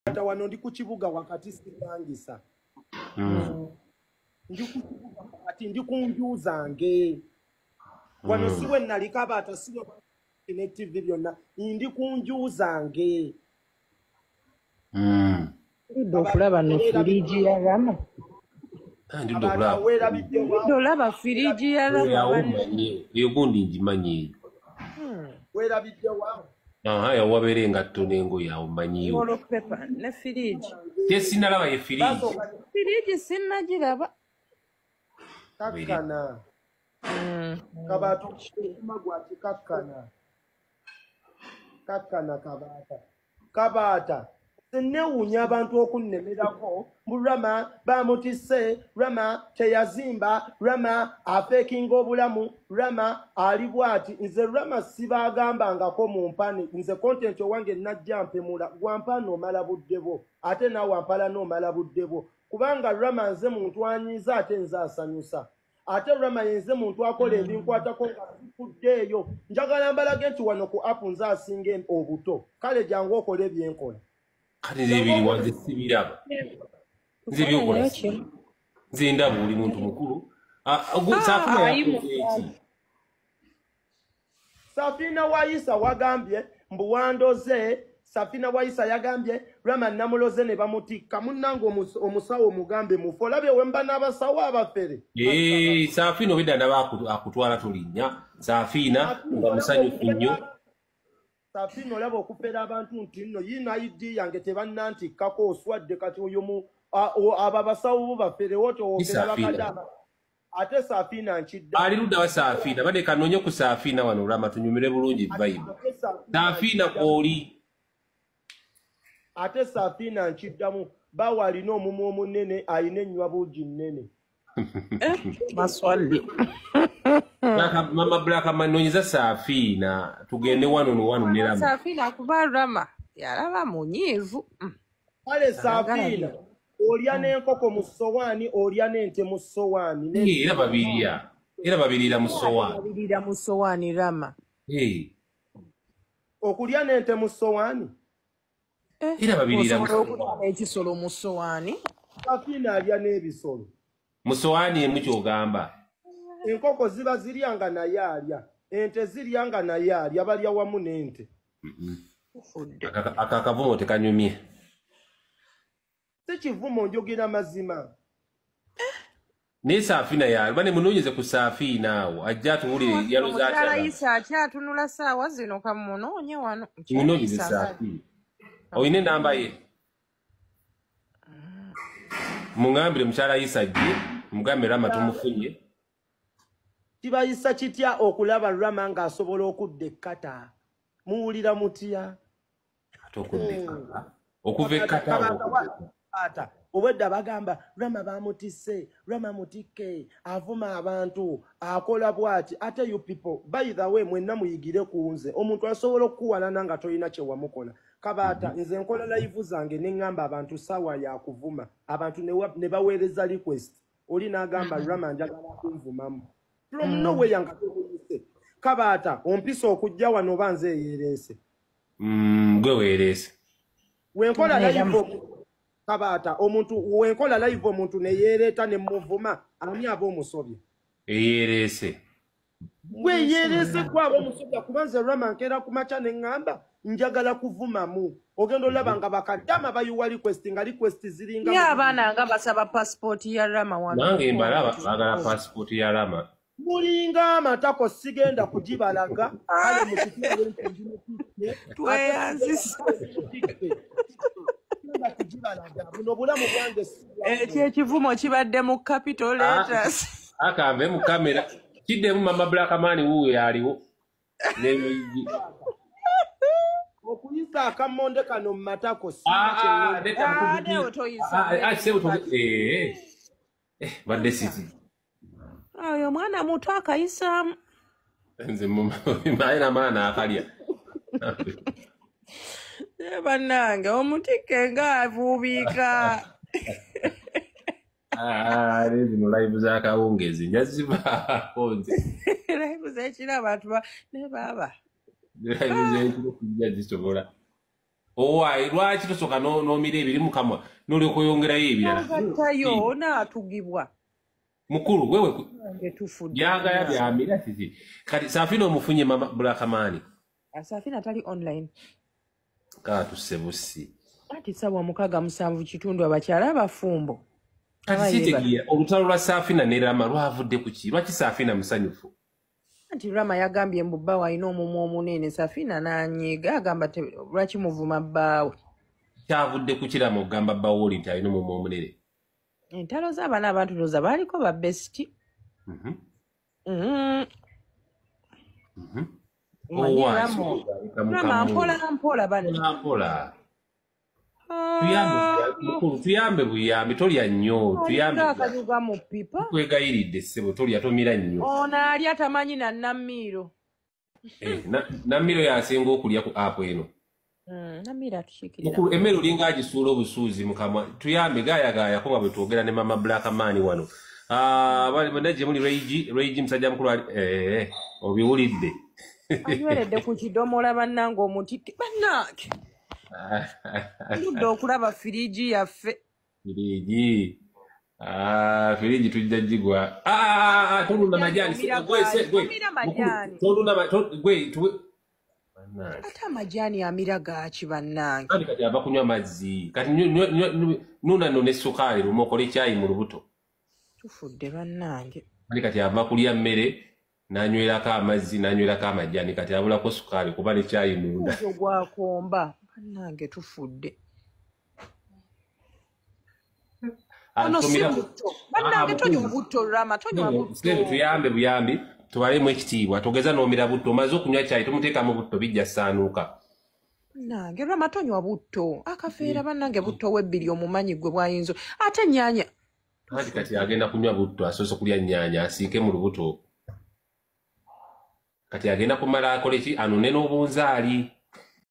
wano ndi ku kibuga wakati sirangisa. Ndi ku kibuga wakati ndi ku nju zange. Wano siwe nali Kabata siwe ne TV byonna ndi ku nju zange. Okulaba no firiji ya Rama. Dolaba firiji ya Rama. Yogundi njimanyi. Werabidde wa. Ya waberenga tonengo ya umanyi. Wolo pepa ne firiji. Tesinalaba ye firiji. Firiji sinagiraba. Kakkana. Kabata magwati kakkana. Kakkana Kabata. Sinewunya abantu okunnemerako Rama bamutisse Rama teyazimba Rama afekinga obulamu Rama ali bwati nze Rama sibagambangako mu mpane nze content owange najja mpemula wampano omala buddebo ate nawe wampala n'omala buddebo kubanga Rama nze muntu anyiza ate nze asanyusa ate Rama yenze muntu akola ebinkwatako nga zikuddeeyo njagala mbalage nti wano ku app nze asinga obuto kale jangu okola ebyenkola kati zebiri wanze sibiraba nze byokola nze ndaba buli muntu mukulu Safina Waisa wagambye mbuwandoze Safina Waisa yagambye Rama namuloze ne bamutikka munnango omusawo mugambe mufolabye wemba n'abasawo abafere Safina obedda ndaba akutwala tulinnya Safina nga musanyufu nnyo Safina olaba okufera abantu nti nno yina ID yange tebannantikkako oswadde kati oyo ababasawo bafere woto ogera bakadama ate Safina nkidda ali ludda wa Safina bade kanonye ku Safina wano Rama tunyumire bulungi Bible Safina kwoli ate Safina nkiddamu bawa alina omumu omunene ayina ennywa buugi nnene maswali Mama Black manonyeza Safina tugende wano ne Rama Safina kuba Rama yalaba munyivu kale Safina olya n'enkoko mu ssowaani olya n'ente mu ssowaani era babirira mu ssowaani babirira mu ssowaani Rama okulya n'ente mu ssowaani era babirira ekisolo mu ssowaani Safina alya n'ebisolo mu ssowaani emu kyogamba enkoko ziba ziryanga naye alya ente ziryanga naye alya balya wamu n'ente akavumo tekanyumye si kivumo njogera mazima ne Safina yali bane munonyeze ku Safina awo ajja tuwulire yalo zaati Alayisa akyatunula saawa zino kamunoonye wano munonyeze Safina oyine namba ye mungambire mukyala Alayisa ajje mugambe Rama tumufunye kibayisa kitya okulaba Rama ng'asobola okudda ekkata muwulira mutya okuva ekkata obwedda bagamba Rama bamutisse Rama mutikke avuma abantu akola bwati ate you people by the way mwenna muyigire ku nze omuntu asobola okukuwalana nga tolina kye wamukola Kabata nze nkola live zange ne ngamba abantu sawa ya kuvuma abantu ne baweereza request oli n'agamba Rama njagala kunvumamu from nowhere yanga tukuyise Kabata ompisa okujja wano banze yeerese gwe weerese wenkola live Kabata omuntu wenkola live omuntu ne yeereta ne muvuma ani aba omusobye yeerese gwe yeerese kwabo omusobya kubanze Rama nkera kumacha ne ngamba njagala kuvumamu ogenda olaba nga bakaddama bayuwa request nga request ziringa ya abaana nga basaba passport ya Rama wano nange mbalaba bagala passport ya Rama mulinga amatako sigenda kugibalaga kale mu kitundu tweyanzisa buno bulamu bwange ekivumo kibadde mu capital letters akambe mu kamera kiddemu Mama Black Amani wuwe yaliwo okuyisa akamonde kano mu matako badde siti oyo mwana muto akayisaamu nze mbaina maana akalya bannange omutikke nga avuubika zino live zakawungezi njazibaako nze live zekira abantu ne baba live zekiro kujja zisobola Owaayi lwaki tosooka n'omira ebiri mu kamwa n'olyoka oyongerayo ebirala agattayo naatugibwa mukulu wewe ngetufudde byagaya byamira kiki kati Saafina omufunye mama Blackman Saafina tali online kaatusse bussi ati ssaawa 67 abakyala abafumbo kati kitegeera olutalo lwa Saafina ne Rama lwavudde ku ki lwaki Saafina musanyufu anti Rama yagambye mbu bbaawe alina omumwa omunene Saafina n'anyiiga agamba lwaki muvuma bbaawe kyavudde ku kirama okugamba bbaawe oli nti alina omumwa omunene entalo z'abaana abantu ndowooza baaliko ba besiti Rama mpola banampola tuyambe buyambi tolya nnyo tuyambeakazuga mu pipa twegayiridde ssebo tolya tomira nnyo ono alya tamanyi na Namiro Namiro yasinga okulya ku apu eno Namiro atukiikirira emmere olinga agisuula obusuuzi mukamwa tuyambe gaayagaayako nga bwe twogera ne mama Blackman wano bonna gye muli Reigi musajja mukulu obiwulidde anyweredde ku kidomola bannange omutike bannange tudde okulaba firiji yaffe firiji tujja gigwa tolunda majani ate amajani amira gaaki bannange kati ava kunywa mazzi kati nunano ne sukaali lumu okole ekyayi mu lubuto tufudde bannange kati ava kulya mmere n'anywerako amazzi n'anywerako amajani kati abulako sukaali kuba nekyayi munda gwakomba bannange tufudde bannange tonywa butto Rama tonywa butto tuyambe buyambi tubalemu ekitiibwa togeza n'omira butto omaze okunywa kyayi tomuteekamu butto bijja saanuuka bannange Rama tonywa butto akafeera bannange butto webbiri omumanyi gwe bwayinza ate nnyanya kati agenda kunywa butto asoose kulya nnyaanya asiike mu lubuto kati agenda kumala akole ki anone n'obunzaali